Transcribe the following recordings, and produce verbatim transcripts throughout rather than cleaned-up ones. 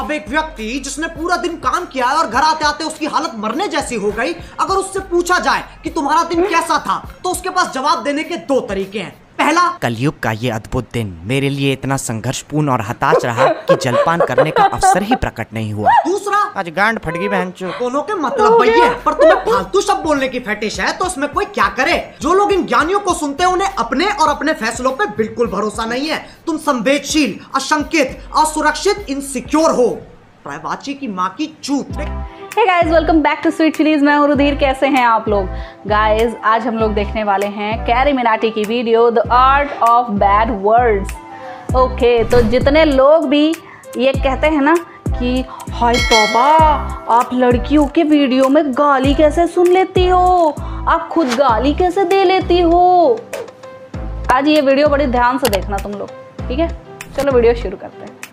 अब एक व्यक्ति जिसने पूरा दिन काम किया है और घर आते आते उसकी हालत मरने जैसी हो गई, अगर उससे पूछा जाए कि तुम्हारा दिन कैसा था, तो उसके पास जवाब देने के दो तरीके हैं। पहला, कलयुग का ये अद्भुत दिन मेरे लिए इतना संघर्षपूर्ण और हताश रहा कि जलपान करने का अवसर ही प्रकट नहीं हुआ। दूसरा, आज गांड फट गई बहनचोद। दोनों के मतलब वही है, पर तुम्हें फालतू शब्द बोलने की फेटिश है तो इसमें कोई क्या करे। जो लोग इन ज्ञानियों को सुनते हैं उन्हें अपने और अपने फैसलों पे बिल्कुल भरोसा नहीं है। तुम संवेदनशील, अशंकित, असुरक्षित, इनसिक्योर हो। प्रायवाची की माँ की चूत। Hey guys, welcome back to Sweet Chillies. मैं हूं रुधिर। कैसे हैं आप लोग? गाइस, आज हम लोग देखने वाले हैं कैरी मिनाटी की video the art of bad words. Okay, तो जितने लोग भी ये कहते हैं ना कि हाय तौबा, आप लड़कियों के वीडियो में गाली कैसे सुन लेती हो, आप खुद गाली कैसे दे लेती हो, आज ये वीडियो बड़ी ध्यान से देखना तुम लोग, ठीक है? चलो वीडियो शुरू करते हैं।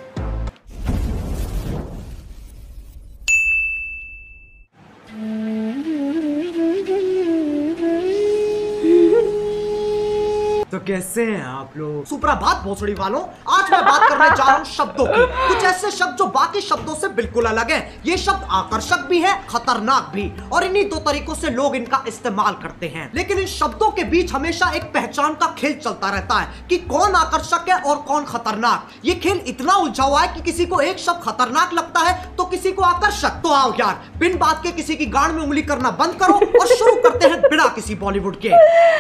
तो कैसे हैं आप लोग? सुप्रभात भोसड़ी वालों। आज मैं बात करने जा रहा हूँ शब्दों की। कुछ ऐसे शब्द जो बाकी शब्दों से बिल्कुल अलग हैं। ये शब्द आकर्षक भी है, खतरनाक भी, और इन्हीं दो तरीकों से लोग इनका इस्तेमाल करते हैं। लेकिन इन शब्दों के बीच हमेशा एक पहचान का खेल चलता रहता है कि कौन आकर्षक है और कौन खतरनाक। ये खेल इतना उलझा हुआ है कि किसी को एक शब्द खतरनाक लगता है तो किसी को आकर्षक। तो आओ यार, बिन बात के किसी की गांड में उंगली करना बंद करो और शुरू करते हैं बिना किसी बॉलीवुड के।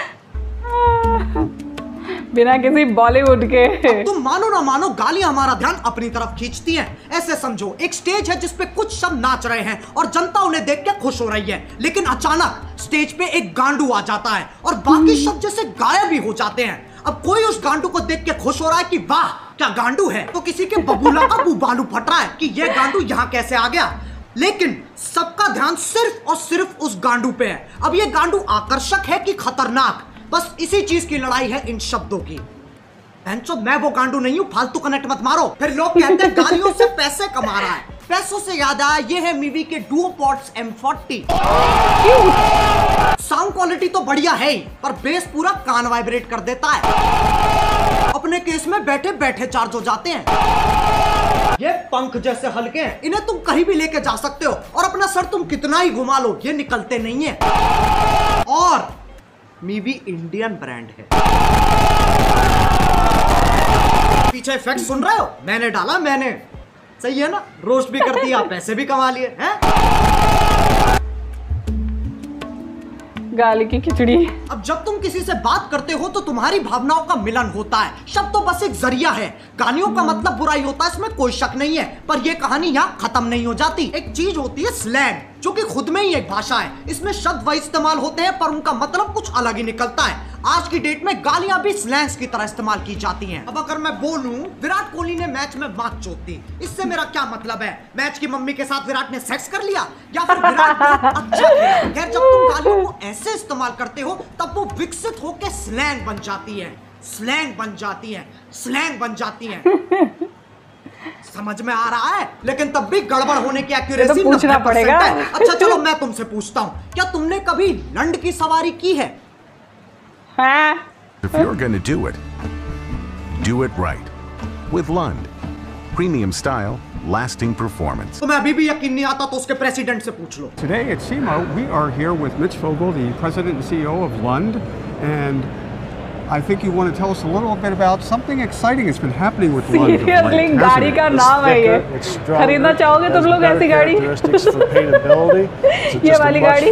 बिना किसी बॉलीवुड के। तुम मानो ना मानो, गालियां हमारा ध्यान अपनी तरफ खींचती हैं। ऐसे समझो, एक स्टेज है जिसपे कुछ शब्द नाच रहे हैं और जनता उन्हें देख के खुश हो रही है, लेकिन अचानक स्टेज पे एक गांडू आ जाता है और बाकी शब्द जैसे गायब ही हो जाते हैं। अब कोई उस गांडू को देख के खुश हो रहा है कि वाह क्या गांडू है, तो किसी के बबूला का बुबालू फट रहा है कि ये गांडू यहाँ कैसे आ गया। लेकिन सबका ध्यान सिर्फ और सिर्फ उस गांडू पे है। अब ये गांडू आकर्षक है कि खतरनाक, बस इसी चीज की लड़ाई है इन शब्दों की। बहनचोद, मैं वो गांडू नहीं हूं, फालतू कनेक्ट मत मारो। फिर लोग कहते हैं गालियों से पैसे कमा रहा है। पैसों से याद आया, ये है मीवी के DuoPods M forty. Sound quality तो बढ़िया है ही, पर बेस पूरा कान वाइब्रेट कर देता है। अपने केस में बैठे बैठे चार्ज हो जाते हैं। ये पंख जैसे हल्के हैं, इन्हें तुम कहीं भी लेके जा सकते हो और अपना सर तुम कितना ही घुमा लो, ये निकलते नहीं है। और मीवी इंडियन ब्रांड है। पीछे इफेक्ट सुन रहे हो? मैंने डाला, मैंने। सही है ना? रोस्ट भी कर दिया, पैसे भी कमा लिए हैं। गाली की खिचड़ी। अब जब तुम किसी से बात करते हो तो तुम्हारी भावनाओं का मिलन होता है। शब्द तो बस एक जरिया है। गालियों का मतलब बुराई होता है, इसमें कोई शक नहीं है, पर यह कहानी यहाँ खत्म नहीं हो जाती। एक चीज होती है स्लैंग, जो कि खुद में ही एक भाषा है। इसमें शब्द वही इस्तेमाल होते हैं पर उनका मतलब कुछ अलग ही निकलता है। आज की डेट में गालियां भी स्लैंग्स की तरह इस्तेमाल की जाती हैं। अब अगर मैं बोलूं विराट कोहली ने मैच में मात चोट दी, इससे मेरा क्या मतलब है? मैच की मम्मी के साथ विराट ने सेक्स कर लिया, या फिर विराट बहुत अच्छा खेला? खैर, जब तुम गालियों को ऐसे इस्तेमाल करते हो तब वो विकसित होकर स्लैंग बन जाती है। स्लैंग बन जाती है स्लैंग बन जाती है समझ में आ रहा है? लेकिन तब भी गड़बड़ होने की एक्यूरेसी तो पूछना पड़ेगा। अच्छा चलो, मैं तुमसे पूछता हूँ, क्या तुमने कभी लंड की सवारी की है? हाँ। If you're gonna do it, do it right. With Lund. Premium style, lasting performance. तो मैं अभी भी यकीन नहीं आता तो उसके प्रेसिडेंट से पूछ लो। Today at SEMA, we are here with Mitch Vogel, the president and C E O of Lund, and I think you want to tell us a little bit about something exciting that's been happening with Lund. Seriously, गाड़ी का नाम है ये। खरीदना चाहोगे तुम लोग ऐसी गाड़ी? ये वाली गाड़ी।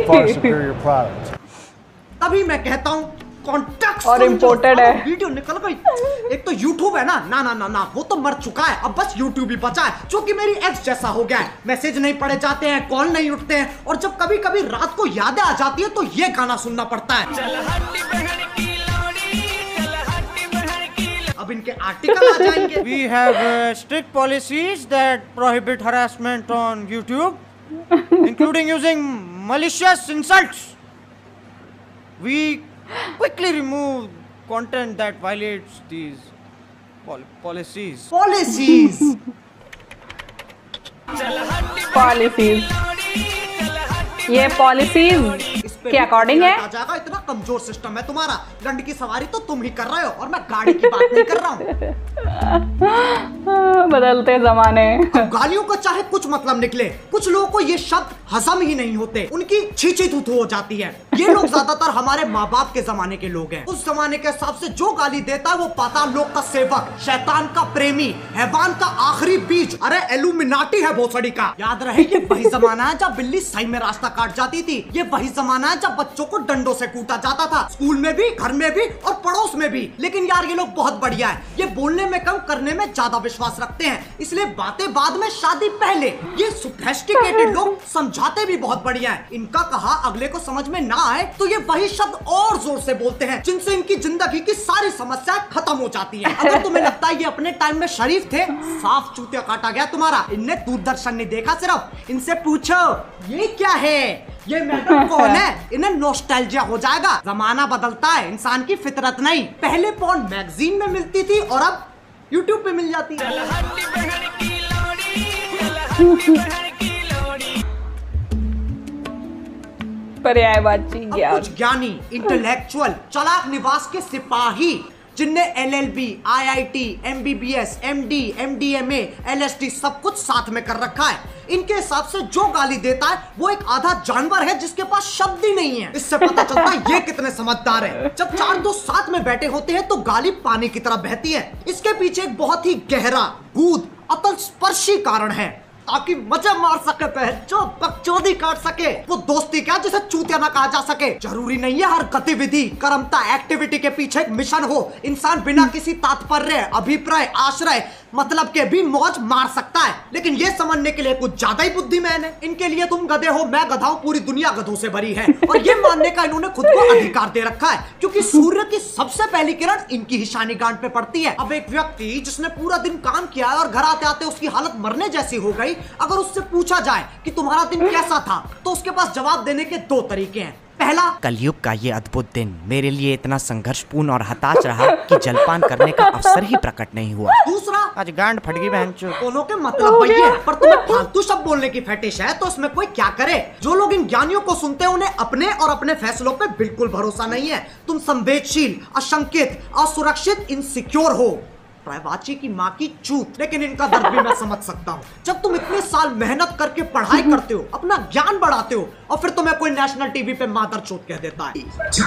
तभी मैं कहता हूँ कॉन्टेक्स्ट और इम्पोर्टेड है। वीडियो निकल गई। एक तो YouTube है ना, ना ना ना ना वो तो मर चुका है, अब बस YouTube ही बचा है, जो कि मेरी एक्स जैसा हो गया है। मैसेज नहीं पढ़े जाते हैं, कॉल नहीं उठते हैं, और जब कभी कभी रात को यादें आ जाती है तो ये गाना सुनना पड़ता है। अब इनके आर्टिकल आ जाएंगे। We have uh, strict policies that prohibit harassment on YouTube, including using malicious insults. We quickly remove content that violates these pol policies. Policies. Policies. ये policies. इस पे के according है? आ जाएगा। इतना कमजोर सिस्टम है तुम्हारा। लंड की सवारी तो तुम ही कर रहे हो और मैं गाड़ी की बात नहीं कर रहा हूँ। बदलते जमाने। गालियों का चाहे कुछ मतलब निकले, कुछ लोगों को ये शब्द हजम ही नहीं होते, उनकी छींची थूथू हो जाती है। ये लोग ज्यादातर हमारे माँ बाप के जमाने के लोग हैं। उस जमाने के हिसाब से जो गाली देता है वो पाताल लोक का सेवक, शैतान का प्रेमी, हैवान का आखिरी बीज, अरे एलुमिनाटी है भोसड़ी का। याद रहे ये वही जमाना है जब बिल्ली सही में रास्ता काट जाती थी। ये वही जमाना है जब बच्चों को डंडों से कूटा जाता था, स्कूल में भी, घर में भी और पड़ोस में भी। लेकिन यार ये लोग बहुत बढ़िया है, ये बोलने में कम करने में ज्यादा विश्वास रखते हैं, इसलिए बातें बाद में शादी पहले। ये सोफिस्टिकेटेड लोग समझाते भी बहुत बढ़िया है। इनका कहा अगले को समझ में ना आए तो ये वही शब्द और जोर से बोलते हैं जिनसे इनकी जिंदगी की सारी समस्याएं खत्म हो जाती हैं। अगर तुम्हें लगता है ये अपने टाइम में शरीफ थे, साफ चूतिया काटा गया तुम्हारा। इनने दूरदर्शन नहीं देखा सिर्फ, इनसे पूछो ये क्या है, ये मैडम कौन है, इन्हें नॉस्टैल्जिया हो जाएगा। जमाना बदलता है, इंसान की फितरत नहीं। पहले पॉर्न मैगजीन में मिलती थी और अब यूट्यूब पे मिल जाती है। पर्यायवाची अब ज्ञान। कुछ ज्ञानी, इंटेलेक्चुअल, चालाक निवास के सिपाही जिनने L L B, I I T, M B B S, M D, M D M A, L S D सब कुछ साथ में कर रखा है। इनके हिसाब से जो गाली देता है वो एक आधा जानवर है जिसके पास शब्द ही नहीं है। इससे पता चलता है ये कितने समझदार है। जब चार दोस्त साथ में बैठे होते हैं तो गाली पानी की तरह बहती है। इसके पीछे एक बहुत ही गहरा, गूढ़, अतल स्पर्शी कारण है, ताकि मजे मार सके, जो बकचोदी काट सके। वो दोस्ती क्या जिसे चूतिया ना कहा जा सके। जरूरी नहीं है हर गतिविधि, कर्मता, एक्टिविटी के पीछे एक मिशन हो। इंसान बिना किसी तात्पर्य, अभिप्राय, आश्रय, मतलब के भी मौज मार सकता है। लेकिन ये समझने के लिए कुछ ज्यादा ही बुद्धिमान है। इनके लिए तुम गधे हो, मैं गधा हूं, पूरी दुनिया गधों से भरी है। और ये मानने का इन्होंने खुद को अधिकार दे रखा है क्योंकि सूर्य की सबसे पहली किरण इनकी ही शानी गांठ पे पड़ती है। अब एक व्यक्ति जिसने पूरा दिन काम किया है और घर आते आते उसकी हालत मरने जैसी हो गई, अगर उससे पूछा जाए कि तुम्हारा दिन कैसा था तो उसके पास जवाब देने के दो तरीके हैं। पहला, कलयुग का ये अद्भुत दिन मेरे लिए इतना संघर्षपूर्ण और हताश रहा कि जलपान करने का अवसर ही प्रकट नहीं हुआ। दूसरा, आज गांड फट गई बहनचोद। दोनों के मतलब वही है, पर तुम्हें फालतू शब्द बोलने की फेटिश है तो उसमें कोई क्या करे। जो लोग इन ज्ञानियों को सुनते हैं उन्हें अपने और अपने फैसलों पे बिल्कुल भरोसा नहीं है। तुम संवेदनशील, अशंकित, असुरक्षित, इनसिक्योर हो। प्रायवाची की माँ की चूत। लेकिन इनका दर्द भी मैं समझ सकता हूँ। जब तुम इतने साल मेहनत करके पढ़ाई करते हो, अपना ज्ञान बढ़ाते हो और फिर तुम्हें कोई नेशनल टीवी पे मादर चोत कह देता है।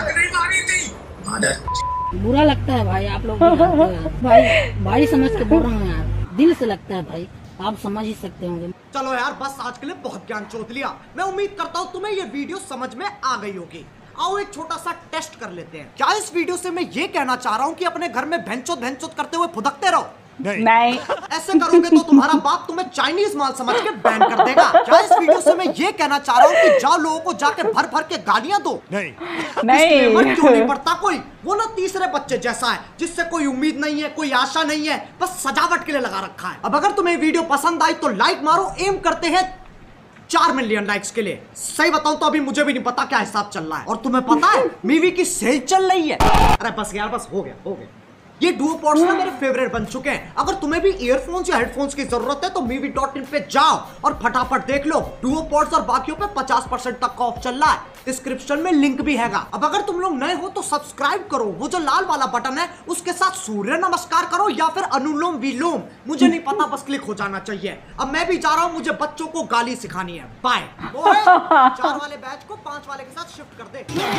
बुरा लगता है भाई, आप लोग भाई भाई समझ के बोल रहा हूँ यार, दिल से लगता है भाई, आप समझ ही सकते होंगे। चलो यार बस आज के लिए बहुत ज्ञान चोत लिया। मैं उम्मीद करता हूँ तुम्हें ये वीडियो समझ में आ गई होगी। आओ एक छोटा सा टेस्ट कर लेते हैं। क्या इस वीडियो से मैं ये कहना चाह रहा हूँ कि अपने घर में भैंचोद भैंचोद करते हुए फुदकते रहो? नहीं, नहीं। ऐसे करोगे तो तुम्हारा बाप तुम्हें चाइनीज माल समझ के बैन कर देगा। क्या इस वीडियो से मैं ये कहना चाह रहा हूँ कि जाओ लोगों को जाके भर भर के गालियां दो? नहीं, नहीं। क्यों नहीं पड़ता कोई? वो ना तीसरे बच्चे जैसा है जिससे कोई उम्मीद नहीं है, कोई आशा नहीं है, बस सजावट के लिए लगा रखा है। अब अगर तुम्हें वीडियो पसंद आई तो लाइक मारो। एम करते हैं चार मिलियन लाइक्स के लिए। सही बताऊं तो अभी मुझे भी नहीं पता क्या हिसाब चल रहा है। और तुम्हें पता है मीवी की सेल चल रही है। अरे बस यार बस हो गया हो गया। ये डुओ पॉड्स ना मेरे फेवरेट बन चुके हैं। अगर तुम्हें भी ईयरफोन्स या हेडफोन्स की जरूरत है तो मीवी डॉट इन पे जाओ और फटाफट देख लो। डुओ पॉड्स और बाकियों पे पचास परसेंट तक का ऑफ चल रहा है। डिस्क्रिप्शन में लिंक भी हैगा। अब अगर तुम लोग नए हो तो सब्सक्राइब करो, वो जो लाल वाला बटन है उसके साथ सूर्य नमस्कार करो या फिर अनुलोम विलोम, मुझे नहीं पता, बस क्लिक हो जाना चाहिए। अब मैं भी जा रहा हूँ, मुझे बच्चों को गाली सिखानी है। बाय। चार वाले बैच को पांच वाले के साथ शिफ्ट कर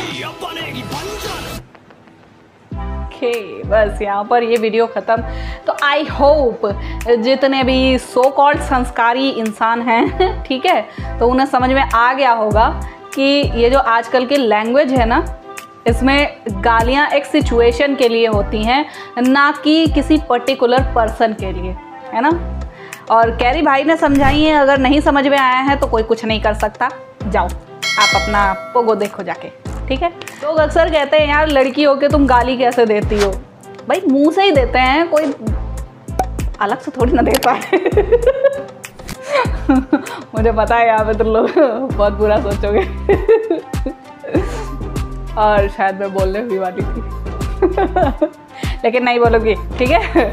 दे। ओके okay, बस यहाँ पर ये वीडियो ख़त्म। तो आई होप जितने भी सो कॉल्ड संस्कारी इंसान हैं ठीक है, तो उन्हें समझ में आ गया होगा कि ये जो आजकल की लैंग्वेज है ना, इसमें गालियाँ एक सिचुएशन के लिए होती हैं, ना कि किसी पर्टिकुलर पर्सन के लिए, है ना। और कैरी भाई ने समझाई है, अगर नहीं समझ में आया है तो कोई कुछ नहीं कर सकता। जाओ आप अपना पोगो देखो जाके, ठीक है। लोग अक्सर कहते हैं यार लड़की हो के तुम गाली कैसे देती हो? भाई मुंह से ही देते हैं, कोई अलग से थोड़ी ना देता है। मुझे पता है यहाँ पे तुम लोग बहुत बुरा सोचोगे और शायद मैं बोलने हुई वाली थी लेकिन नहीं बोलूँगी, ठीक है।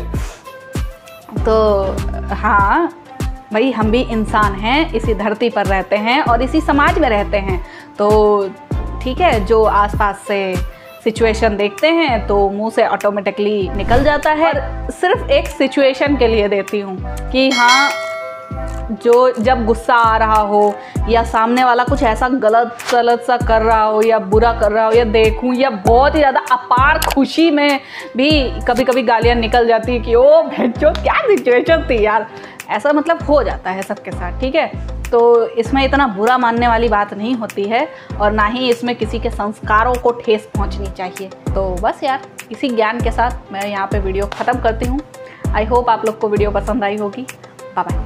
तो हाँ भाई, हम भी इंसान हैं, इसी धरती पर रहते हैं और इसी समाज में रहते हैं, तो ठीक है, जो आसपास से सिचुएशन देखते हैं तो मुंह से ऑटोमेटिकली निकल जाता है। और सिर्फ एक सिचुएशन के लिए देती हूँ कि हाँ, जो जब गुस्सा आ रहा हो या सामने वाला कुछ ऐसा गलत गलत सा कर रहा हो या बुरा कर रहा हो या देखूं, या बहुत ही ज़्यादा अपार खुशी में भी कभी कभी गालियाँ निकल जाती है कि ओ भेजो क्या सिचुएशन थी यार, ऐसा मतलब हो जाता है सबके साथ, ठीक है। तो इसमें इतना बुरा मानने वाली बात नहीं होती है और ना ही इसमें किसी के संस्कारों को ठेस पहुंचनी चाहिए। तो बस यार, इसी ज्ञान के साथ मैं यहाँ पे वीडियो ख़त्म करती हूँ। आई होप आप लोग को वीडियो पसंद आई होगी। Bye bye.